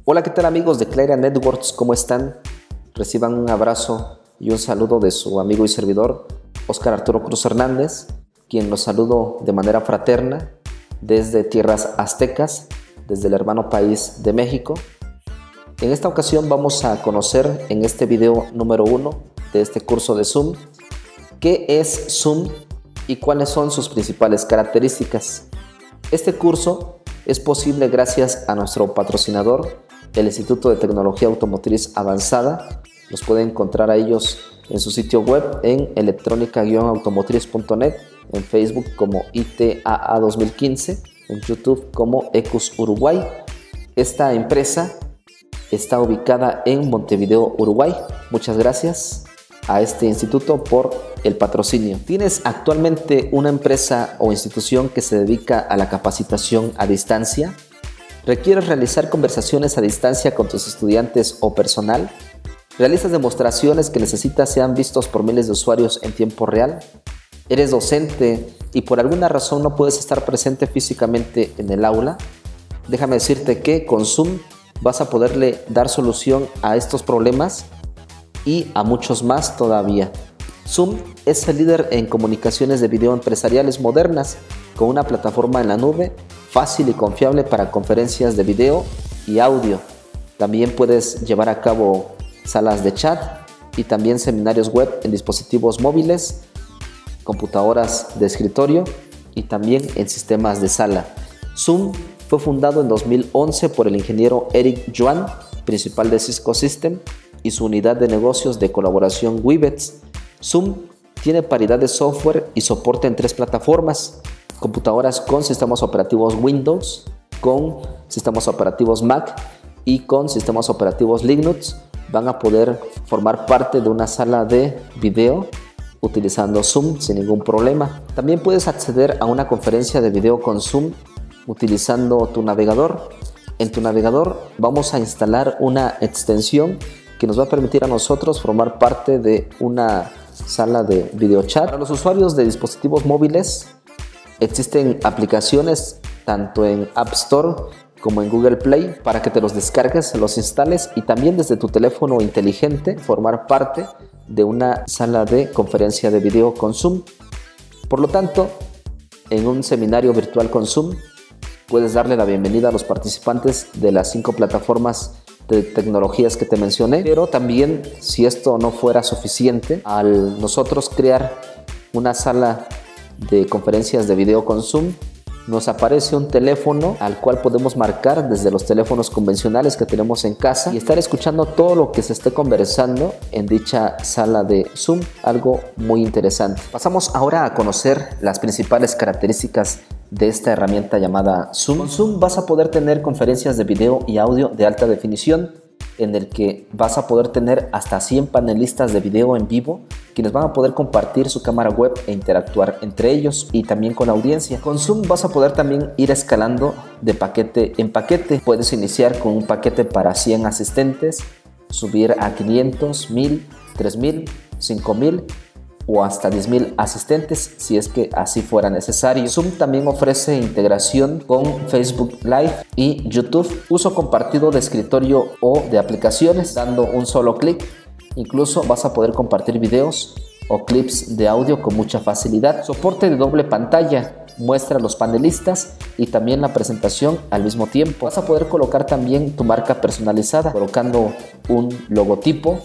Hola, ¿qué tal amigos de Clara Networks? ¿Cómo están? Reciban un abrazo y un saludo de su amigo y servidor, Óscar Arturo Cruz Hernández, quien los saludo de manera fraterna desde tierras aztecas, desde el hermano país de México. En esta ocasión vamos a conocer en este video número 1 de este curso de Zoom, qué es Zoom y cuáles son sus principales características. Este curso es posible gracias a nuestro patrocinador, el Instituto de Tecnología Automotriz Avanzada. Los pueden encontrar a ellos en su sitio web en electrónica-automotriz.net, en Facebook como ITAA 2015, en YouTube como Ecus Uruguay. Esta empresa está ubicada en Montevideo, Uruguay. Muchas gracias a este instituto por el patrocinio. ¿Tienes actualmente una empresa o institución que se dedica a la capacitación a distancia? ¿Requieres realizar conversaciones a distancia con tus estudiantes o personal? ¿Realizas demostraciones que necesitas sean vistos por miles de usuarios en tiempo real? ¿Eres docente y por alguna razón no puedes estar presente físicamente en el aula? Déjame decirte que con Zoom vas a poderle dar solución a estos problemas y a muchos más todavía. Zoom es el líder en comunicaciones de video empresariales modernas, con una plataforma en la nube fácil y confiable para conferencias de video y audio. También puedes llevar a cabo salas de chat y también seminarios web en dispositivos móviles, computadoras de escritorio y también en sistemas de sala. Zoom fue fundado en 2011 por el ingeniero Eric Yuan, principal de Cisco System, y su unidad de negocios de colaboración Webex. Zoom tiene paridad de software y soporte en 3 plataformas: computadoras con sistemas operativos Windows, con sistemas operativos Mac y con sistemas operativos Linux. Van a poder formar parte de una sala de video utilizando Zoom sin ningún problema. También puedes acceder a una conferencia de video con Zoom utilizando tu navegador. En tu navegador vamos a instalar una extensión que nos va a permitir a nosotros formar parte de una sala de video chat. Para los usuarios de dispositivos móviles existen aplicaciones tanto en App Store como en Google Play para que te los descargues, los instales y también desde tu teléfono inteligente formar parte de una sala de conferencia de video con Zoom. Por lo tanto, en un seminario virtual con Zoom puedes darle la bienvenida a los participantes de las 5 plataformas de tecnologías que te mencioné, pero también, si esto no fuera suficiente, al nosotros crear una sala de conferencias de video con Zoom, nos aparece un teléfono al cual podemos marcar desde los teléfonos convencionales que tenemos en casa y estar escuchando todo lo que se esté conversando en dicha sala de Zoom, algo muy interesante. Pasamos ahora a conocer las principales características de esta herramienta llamada Zoom. Con Zoom vas a poder tener conferencias de video y audio de alta definición, en el que vas a poder tener hasta 100 panelistas de video en vivo, quienes van a poder compartir su cámara web e interactuar entre ellos y también con la audiencia. Con Zoom vas a poder también ir escalando de paquete en paquete. Puedes iniciar con un paquete para 100 asistentes, subir a 500, 1000, 3000, 5000 o hasta 10.000 asistentes si es que así fuera necesario. Zoom también ofrece integración con Facebook Live y YouTube, uso compartido de escritorio o de aplicaciones. Dando un solo clic, incluso vas a poder compartir videos o clips de audio con mucha facilidad. Soporte de doble pantalla, muestra a los panelistas y también la presentación al mismo tiempo. Vas a poder colocar también tu marca personalizada, colocando un logotipo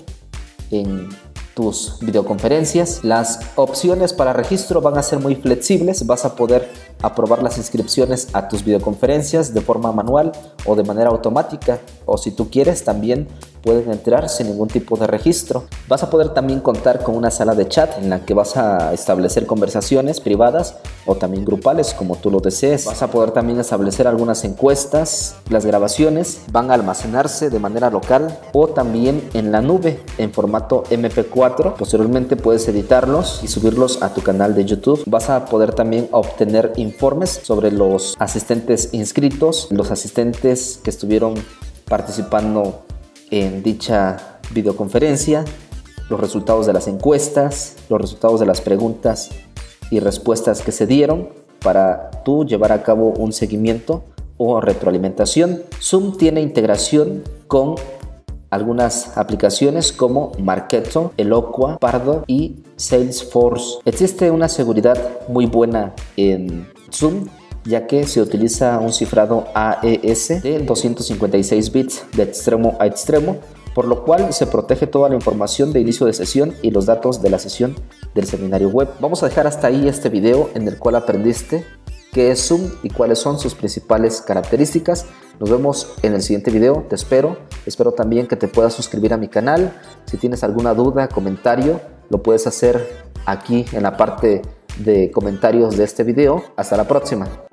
en tus videoconferencias. Las opciones para registro van a ser muy flexibles. Vas a poder aprobar las inscripciones a tus videoconferencias de forma manual o de manera automática, o si tú quieres también pueden entrar sin ningún tipo de registro. Vas a poder también contar con una sala de chat en la que vas a establecer conversaciones privadas o también grupales como tú lo desees. Vas a poder también establecer algunas encuestas. Las grabaciones van a almacenarse de manera local o también en la nube en formato MP4. Posteriormente puedes editarlos y subirlos a tu canal de YouTube. Vas a poder también obtener informes sobre los asistentes inscritos, los asistentes que estuvieron participando en dicha videoconferencia, los resultados de las encuestas, los resultados de las preguntas y respuestas que se dieron, para tú llevar a cabo un seguimiento o retroalimentación. Zoom tiene integración con algunas aplicaciones como Marketo, Eloqua, Pardot y Salesforce. Existe una seguridad muy buena en Zoom, ya que se utiliza un cifrado AES de 256 bits de extremo a extremo, por lo cual se protege toda la información de inicio de sesión y los datos de la sesión del seminario web. Vamos a dejar hasta ahí este video en el cual aprendiste qué es Zoom y cuáles son sus principales características. Nos vemos en el siguiente video, te espero. Espero también que te puedas suscribir a mi canal. Si tienes alguna duda, comentario, lo puedes hacer aquí en la parte de comentarios de este video. Hasta la próxima.